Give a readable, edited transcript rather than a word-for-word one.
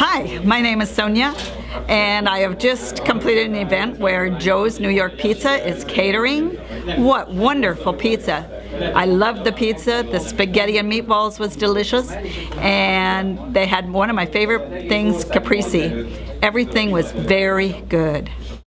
Hi, my name is Sonia, and I have just completed an event where Joe's New York Pizza is catering. What wonderful pizza! I loved the pizza. The spaghetti and meatballs was delicious, and they had one of my favorite things, caprese. Everything was very good.